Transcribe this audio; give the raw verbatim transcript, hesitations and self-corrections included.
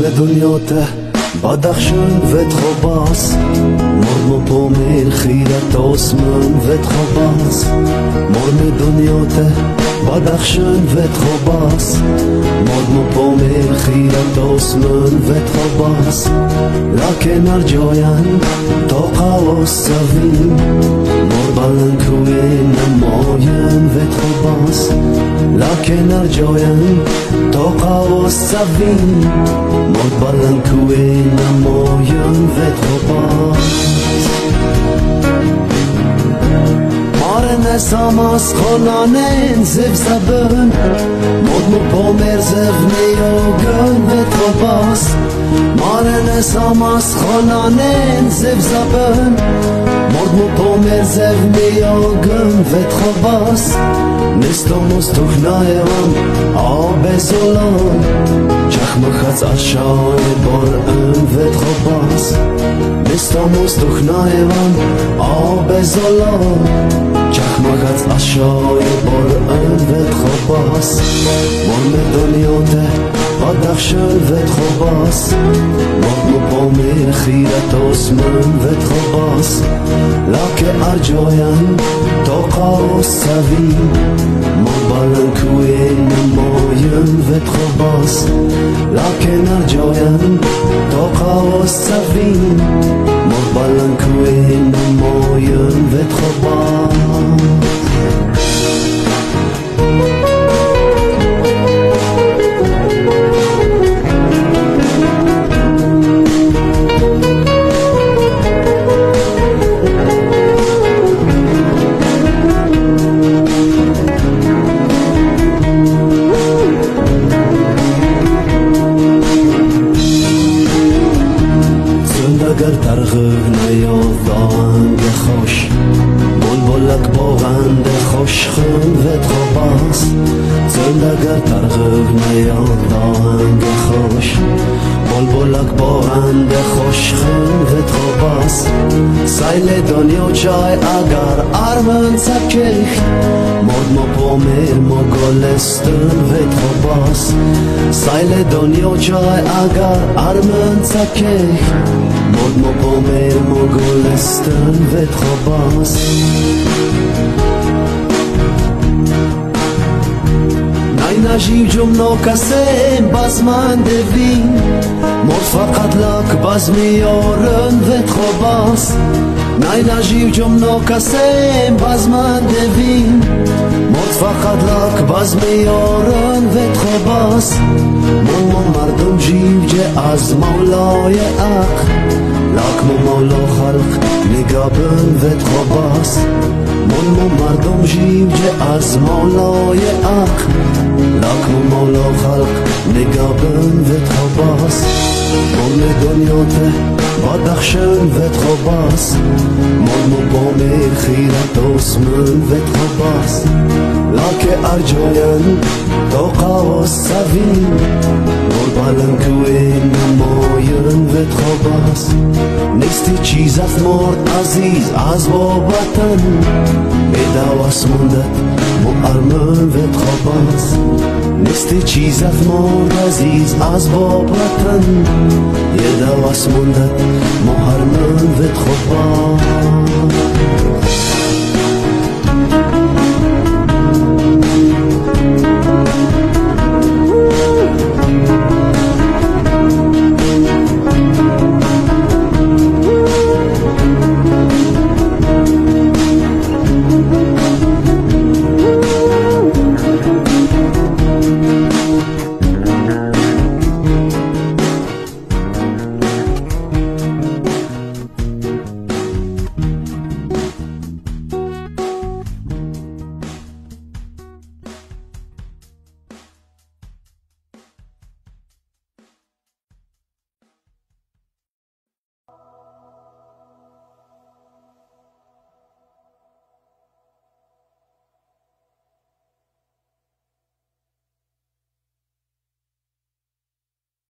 دنیا ته بدخشان وت خباس مرم پامیر خیرت آسمان وت خباس مرم دنیا ته بدخشان وت خباس مرم پامیر خیرت آسمان وت خباس لکن ارجاین تا قواس سوین مر بلن کوین نماین وت خباس لکن ارجاین تا قواس سوین مر بلن کوین نماین وت خباس نساماس خانانین زف زبن مدمو پامر زف نیاگن وت خباس مار نساماس خانانین زف زبن مدمو پامر زف نیاگن وت خباس نستموز تخنایوان آب زلان چخمخت اشای بارن وت خباس نستموز تخنایوان آب زلان چخمخت اشای بارن وت خباس مرم دنیا ته بدخشان وت خباس مرم پامیر خیرت آسمان وت خباس لکه ارجاین تا قاس سوین مر بلن کوین نماین وت خباس لکن ارجاین تا قاس سوین مر بلن کوین نماین وت خباس اگر ترغیب نیاد آهنگ خوش بلبلک باغند خوش خون وت خباس زند اگر ترغیب نیاد آهنگ خوش بلبلک باغند خوش خون وت خباس سیل دنیا چای اگر ارمن سکیخ مد ما پامیر ما گلستن وت خباس سیل دنیا چای اگر ارمن سکیخ مد ما پامیر ما گلستن وت خباس نای نجیب جمنا کسیم باز من دوین مد فقط لک باز میارن وت خباس نای نجیب جمنا کسیم باز من دوین مد فقط لک باز میارن وت خباس من ما مردم جیب جه از مولای اق لک ما مولا خلق نگابن وت خباس من ما مردم جیب جه از مولای اق لک ما مولا خلق نگابن وت خباس مرم دنیا ته بدخشان وت خباس مرم پامیر خیرت آسمان وت خباس لکه ارجاین تا قواس سوین مر بلن کوین نماین وت خباس نیستی چیزت مرد عزیز از بابتن بدواس مندت مو ارمن وت خباس نیستی چیزت مرد عزیز از بابتن یه دواس مندت مو ارمن وت خباس